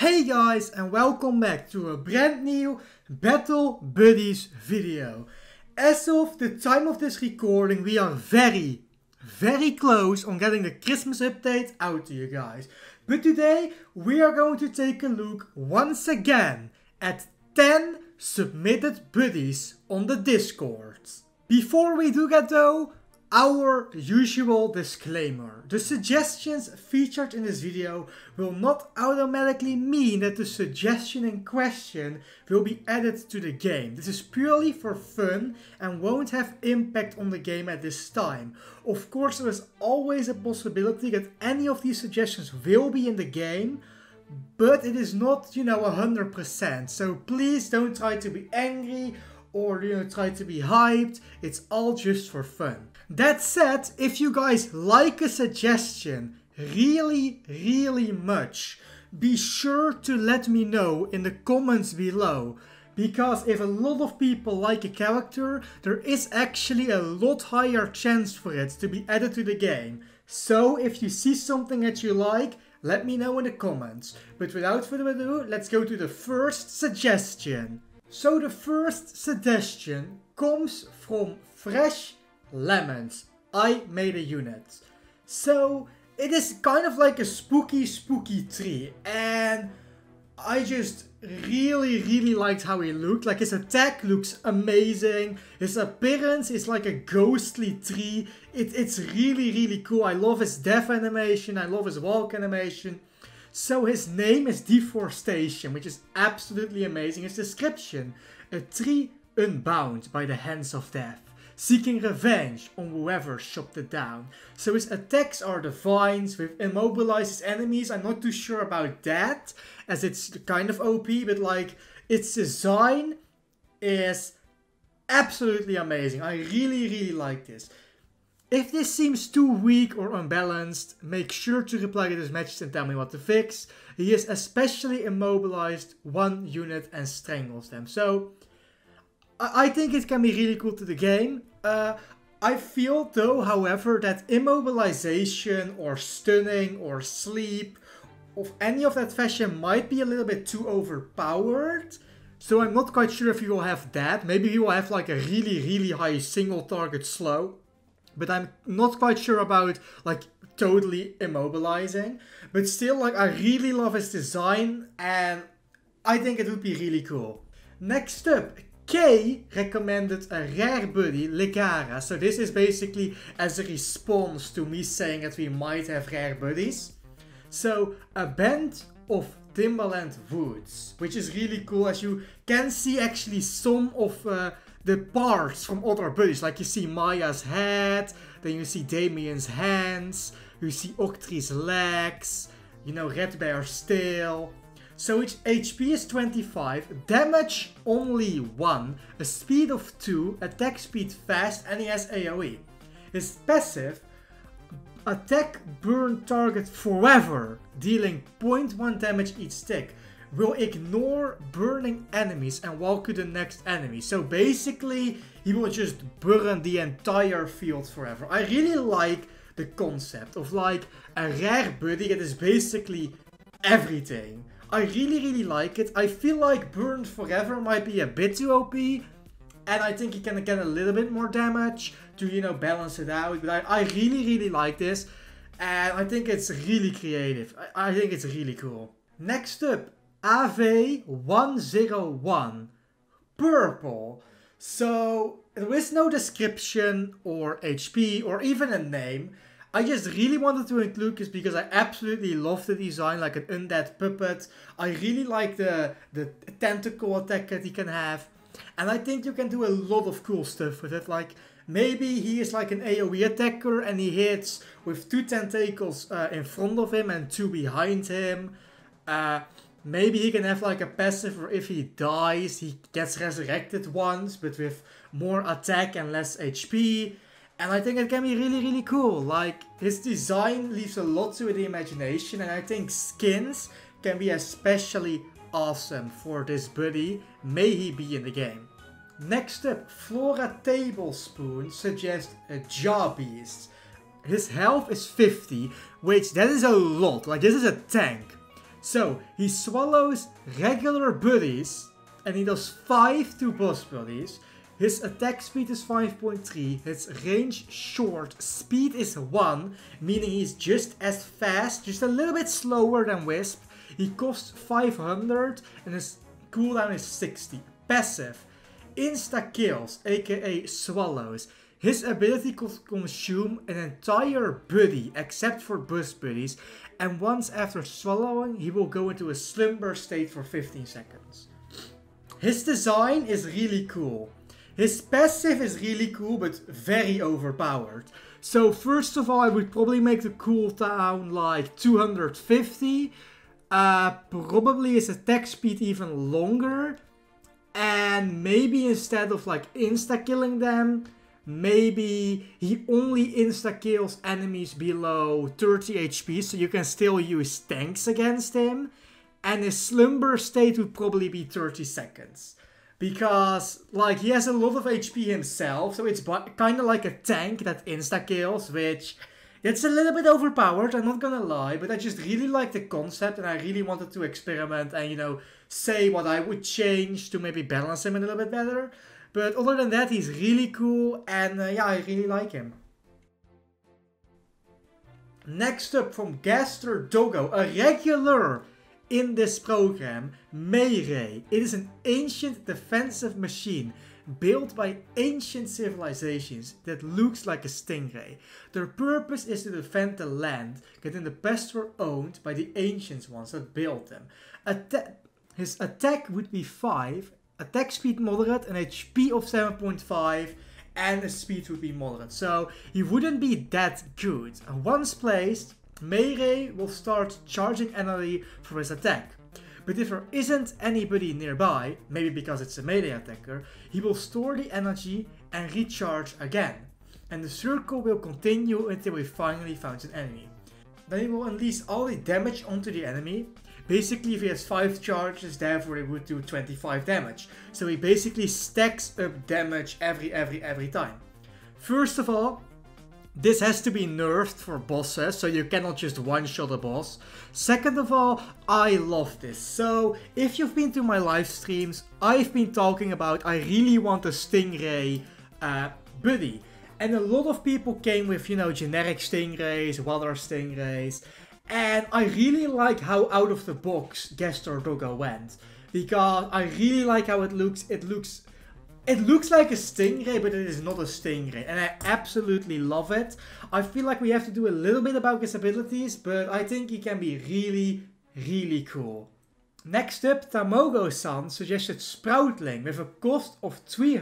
Hey guys, and welcome back to a brand new Battle Buddies video. As of the time of this recording, we are very close on getting the Christmas update out to you guys. But today we are going to take a look once again at 10 submitted buddies on the Discord. Before we do that though, our usual disclaimer. The suggestions featured in this video will not automatically mean that the suggestion in question will be added to the game. This is purely for fun and won't have impact on the game at this time. Of course, there is always a possibility that any of these suggestions will be in the game, but it is not, 100%. So please don't try to be angry or try to be hyped. It's all just for fun. That said, if you guys like a suggestion really much, be sure to let me know in the comments below. Because if a lot of people like a character, there is actually a lot higher chance for it to be added to the game. So if you see something that you like, let me know in the comments. But without further ado, let's go to the first suggestion. So the first suggestion comes from Fresh Lemons. I made a unit. So it is kind of like a spooky tree, and I just really liked how he looked. Like his attack looks amazing, his appearance is like a ghostly tree. It's really cool. I love his death animation, I love his walk animation. So his name is Deforestation, which is absolutely amazing. His description: a tree unbound by the hands of death, seeking revenge on whoever chopped it down. So his attacks are the vines, with immobilizes enemies. I'm not too sure about that, as it's kind of OP, but like its design is absolutely amazing. I really like this. If this seems too weak or unbalanced, make sure to reply to this message and tell me what to fix. He is especially immobilized one unit and strangles them. So I think it can be really cool to the game. I feel though, however, that immobilization or stunning or sleep of any of that fashion might be a little bit too overpowered. So I'm not quite sure if he will have that. Maybe he will have like a really high single target slow. But I'm not quite sure about like totally immobilizing. But still, like, I really love his design and I think it would be really cool. Next up, Kay recommended a rare buddy, Legara. So this is basically as a response to me saying that we might have rare buddies. So a band of Timberland Woods, which is really cool, as you can see actually some of the parts from other buddies. Like you see Maya's head, then you see Damien's hands, you see Octree's legs, Red Bear's tail. So its HP is 25, damage only 1, a speed of 2, attack speed fast, and he has AoE. His passive: attack burn target forever, dealing 0.1 damage each tick. Will ignore burning enemies and walk to the next enemy. So basically, he will just burn the entire field forever. I really like the concept of like a rare buddy that is basically everything. I really like it. I feel like burn forever might be a bit too OP, and I think he can get a little bit more damage to, balance it out. But I really like this, and I think it's really creative. I think it's really cool. Next up, AV101 Purple. So there is no description or HP or even a name. I just really wanted to include this because I absolutely love the design, like an undead puppet. I really like the tentacle attack that he can have. And I think you can do a lot of cool stuff with it. Like maybe he is like an AoE attacker and he hits with 2 tentacles in front of him and 2 behind him. Maybe he can have like a passive where if he dies, he gets resurrected once, but with more attack and less HP. And I think it can be really cool. Like, his design leaves a lot to the imagination, and I think skins can be especially awesome for this buddy. May he be in the game. Next up, Flora Tablespoon suggests a Jawbeast. His health is 50, which that is a lot. Like, this is a tank. So, he swallows regular buddies, and he does 5 to boss buddies. His attack speed is 5.3, his range short, speed is 1, meaning he's just as fast, just a little bit slower than Wisp. He costs 500 and his cooldown is 60. Passive, insta kills, aka swallows. His ability could consume an entire buddy except for boss buddies, and once after swallowing he will go into a slumber state for 15 seconds. His design is really cool. His passive is really cool, but very overpowered. So first of all, I would probably make the cooldown like 250. Probably his attack speed even longer. And maybe instead of like insta-killing them, maybe he only insta-kills enemies below 30 HP, so you can still use tanks against him. And his slumber state would probably be 30 seconds. Because, like, he has a lot of HP himself, so it's kind of like a tank that insta-kills, which, it's a little bit overpowered, I'm not gonna lie, but I just really like the concept, and I really wanted to experiment and, you know, say what I would change to maybe balance him a little bit better. But other than that, he's really cool, and yeah, I really like him. Next up from Gaster Doggo, a regular in this program, Mayray. It is an ancient defensive machine built by ancient civilizations that looks like a stingray. Their purpose is to defend the land, getting the best were owned by the ancient ones that built them. His attack would be 5, attack speed moderate, an HP of 7.5, and his speed would be moderate. So he wouldn't be that good. Once placed, Mayray will start charging energy for his attack. But if there isn't anybody nearby, maybe because it's a melee attacker, he will store the energy and recharge again. And the circle will continue until he finally finds an enemy. Then he will unleash all the damage onto the enemy. Basically, if he has 5 charges, therefore he would do 25 damage. So he basically stacks up damage every time. First of all, this has to be nerfed for bosses, so you cannot just one-shot a boss. Second of all, I love this. So, if you've been to my live streams, I've been talking about I really want a Stingray buddy. And a lot of people came with, you know, generic Stingrays, water Stingrays. And I really like how out of the box Gaster Doggo went. Because I really like how it looks. It looks like a stingray, but it is not a stingray, and I absolutely love it. I feel like we have to do a little bit about his abilities, but I think he can be really cool. Next up, Tamogo-san suggested Sproutling with a cost of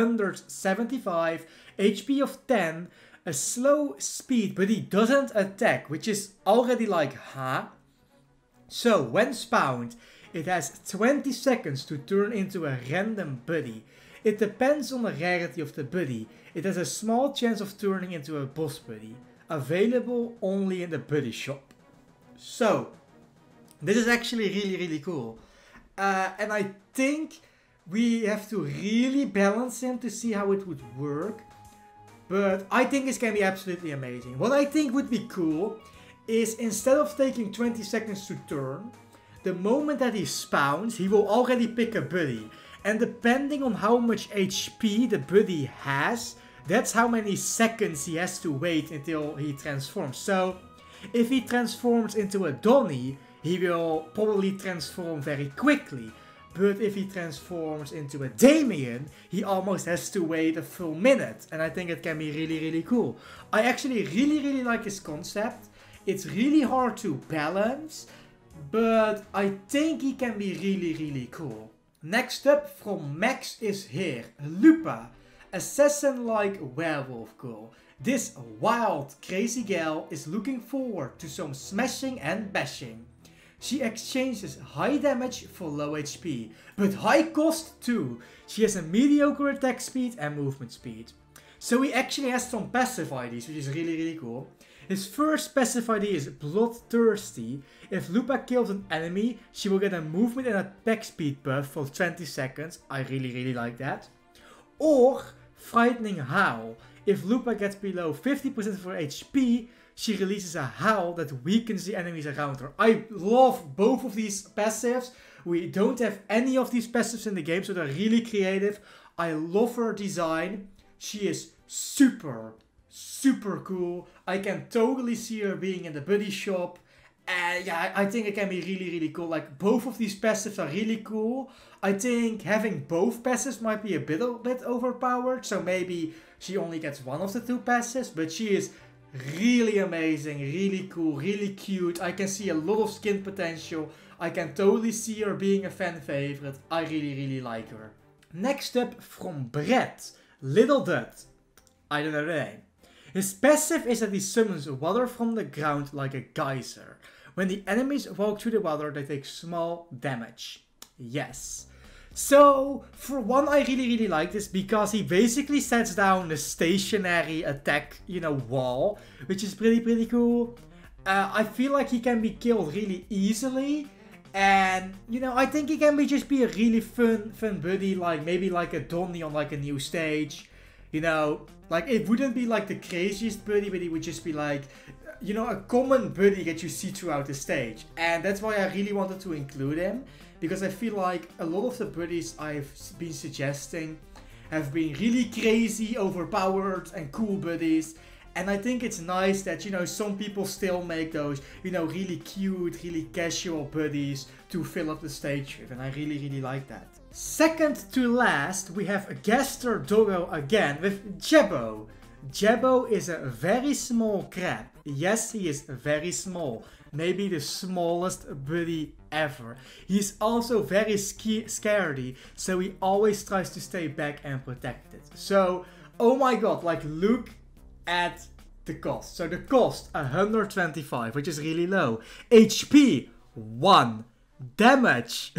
375, HP of 10, a slow speed, but he doesn't attack, which is already like, huh? So, when spawned, it has 20 seconds to turn into a random buddy. It depends on the rarity of the buddy. It has a small chance of turning into a boss buddy. Available only in the buddy shop. So, this is actually really cool. And I think we have to really balance him to see how it would work. But I think this can be absolutely amazing. What I think would be cool is instead of taking 20 seconds to turn, the moment that he spawns, he will already pick a buddy. And depending on how much HP the buddy has, that's how many seconds he has to wait until he transforms. So, if he transforms into a Donnie, he will probably transform very quickly. But if he transforms into a Damien, he almost has to wait a full minute. And I think it can be really cool. I actually really like his concept. It's really hard to balance, but I think he can be really cool. Next up from Max is here, Lupa, assassin-like werewolf girl. This wild, crazy gal is looking forward to some smashing and bashing. She exchanges high damage for low HP, but high cost too. She has a mediocre attack speed and movement speed. So he actually has some passive IDs, which is really cool. His first passive ID is Bloodthirsty. If Lupa kills an enemy, she will get a movement and attack speed buff for 20 seconds. I really like that. Or Frightening Howl. If Lupa gets below 50% of her HP, she releases a howl that weakens the enemies around her. I love both of these passives. We don't have any of these passives in the game, so they're really creative. I love her design. She is super cool. I can totally see her being in the buddy shop. And yeah, I think it can be really cool. Like, both of these passives are really cool. I think having both passives might be a bit overpowered. So maybe she only gets one of the two passives. But she is really amazing, really cool, really cute. I can see a lot of skin potential. I can totally see her being a fan favorite. I really like her. Next up from Brett, Little Dut. I don't know the name. His passive is that he summons water from the ground like a geyser. When the enemies walk through the water, they take small damage. Yes. So, for one, I really like this because he basically sets down the stationary attack, wall, which is pretty cool. I feel like he can be killed really easily. And, I think he can just be a really fun buddy, like maybe like a Donnie on like a new stage. Like, it wouldn't be like the craziest buddy, but he would just be like, a common buddy that you see throughout the stage. And that's why I really wanted to include him, because I feel like a lot of the buddies I've been suggesting have been really crazy, overpowered, and cool buddies. And I think it's nice that, some people still make those, really cute, really casual buddies to fill up the stage with. And I really like that. Second to last, we have Gaster Doggo again with Jabbo. Jabbo is a very small crab. Yes, he is very small. Maybe the smallest buddy ever. He's also very scaredy, so he always tries to stay back and protect it. So, oh my god, like, look at the cost. So the cost, 125, which is really low. HP, 1. Damage,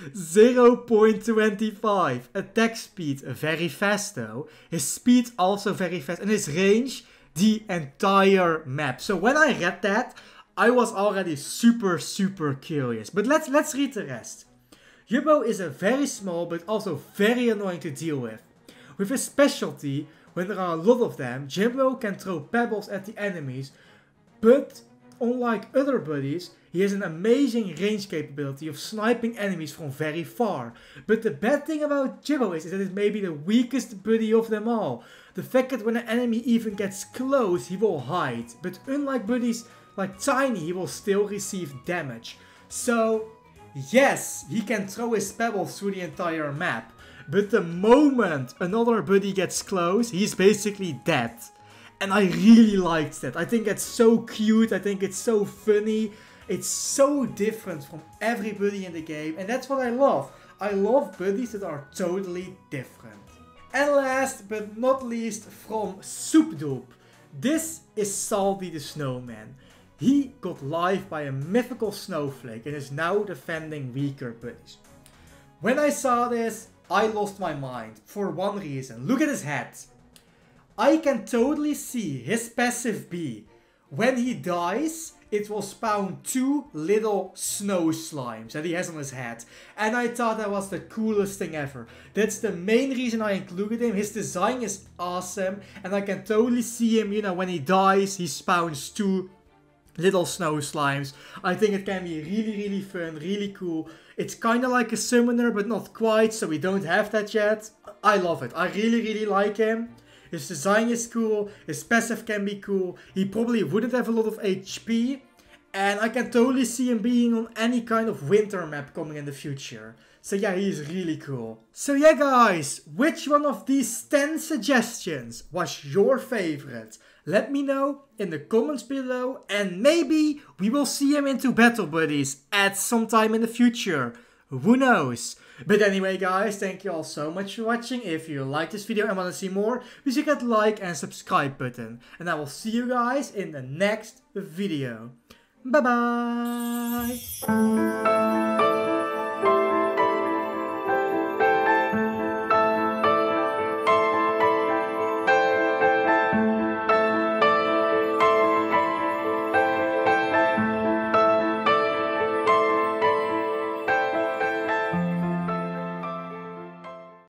0.25. Attack speed, very fast though. His speed also very fast. And his range, the entire map. So when I read that, I was already super curious. But let's read the rest. Jabbo is a very small but also very annoying to deal with. With his specialty, when there are a lot of them, Jabbo can throw pebbles at the enemies, but unlike other buddies, he has an amazing range capability of sniping enemies from very far. But the bad thing about Jabbo is that it may be the weakest buddy of them all. The fact that when an enemy even gets close, he will hide. But unlike buddies like Tiny, he will still receive damage. So, yes, he can throw his pebbles through the entire map. But the moment another buddy gets close, he's basically dead. And I really liked that. I think it's so cute. I think it's so funny. It's so different from every buddy in the game. And that's what I love. I love buddies that are totally different. And last but not least, from Soupdoop. This is Salty the Snowman. He got life by a mythical snowflake and is now defending weaker buddies. When I saw this, I lost my mind for one reason. Look at his head. I can totally see his passive be, when he dies, it will spawn 2 little snow slimes that he has on his head. And I thought that was the coolest thing ever. That's the main reason I included him. His design is awesome. And I can totally see him, when he dies, he spawns 2 little snow slimes. I think it can be really fun, really cool. It's kind of like a summoner, but not quite, so we don't have that yet. I love it. I really like him. His design is cool, his passive can be cool, he probably wouldn't have a lot of HP, and I can totally see him being on any kind of winter map coming in the future. So yeah, he's really cool. So yeah guys, which one of these 10 suggestions was your favorite? Let me know in the comments below, and maybe we will see him into Battle Buddies at some time in the future. Who knows? But anyway guys, thank you all so much for watching. If you liked this video and want to see more, please hit that like and subscribe button. And I will see you guys in the next video. Bye bye!